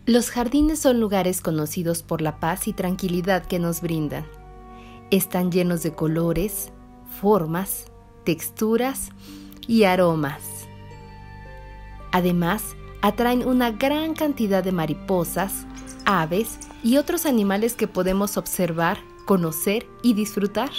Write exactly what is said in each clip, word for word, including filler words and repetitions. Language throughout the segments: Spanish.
Los jardines son lugares conocidos por la paz y tranquilidad que nos brindan. Están llenos de colores, formas, texturas y aromas. Además, atraen una gran cantidad de mariposas, aves y otros animales que podemos observar, conocer y disfrutar.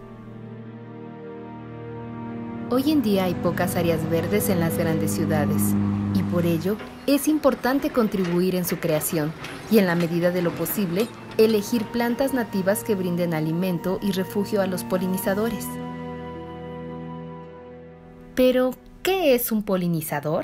Hoy en día hay pocas áreas verdes en las grandes ciudades y por ello es importante contribuir en su creación y, en la medida de lo posible, elegir plantas nativas que brinden alimento y refugio a los polinizadores. Pero, ¿qué es un polinizador?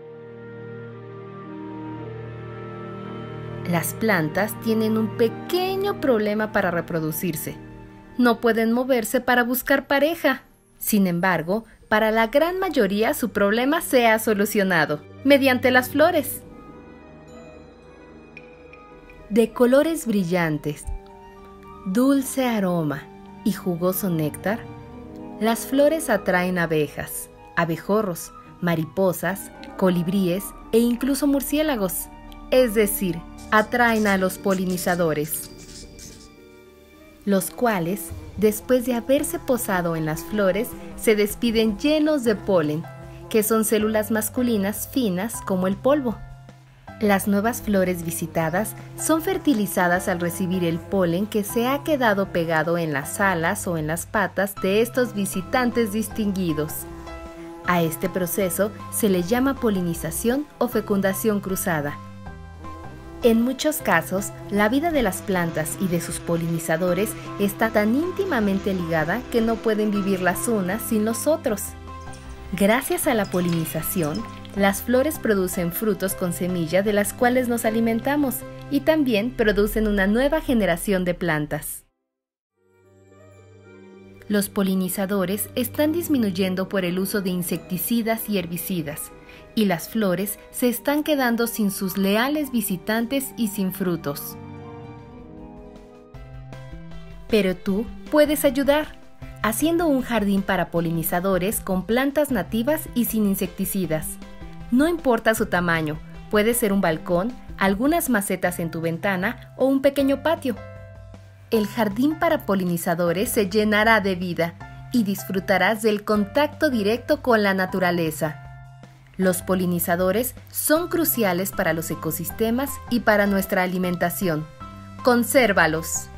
Las plantas tienen un pequeño problema para reproducirse. No pueden moverse para buscar pareja. Sin embargo, para la gran mayoría su problema se ha solucionado mediante las flores. De colores brillantes, dulce aroma y jugoso néctar, las flores atraen abejas, abejorros, mariposas, colibríes e incluso murciélagos, es decir, atraen a los polinizadores, los cuales, después de haberse posado en las flores, se despiden llenos de polen, que son células masculinas finas como el polvo. Las nuevas flores visitadas son fertilizadas al recibir el polen que se ha quedado pegado en las alas o en las patas de estos visitantes distinguidos. A este proceso se le llama polinización o fecundación cruzada. En muchos casos, la vida de las plantas y de sus polinizadores está tan íntimamente ligada que no pueden vivir las unas sin los otros. Gracias a la polinización, las flores producen frutos con semilla de las cuales nos alimentamos y también producen una nueva generación de plantas. Los polinizadores están disminuyendo por el uso de insecticidas y herbicidas, y las flores se están quedando sin sus leales visitantes y sin frutos. Pero tú puedes ayudar, haciendo un jardín para polinizadores con plantas nativas y sin insecticidas. No importa su tamaño, puede ser un balcón, algunas macetas en tu ventana o un pequeño patio. El jardín para polinizadores se llenará de vida y disfrutarás del contacto directo con la naturaleza. Los polinizadores son cruciales para los ecosistemas y para nuestra alimentación. ¡Consérvalos!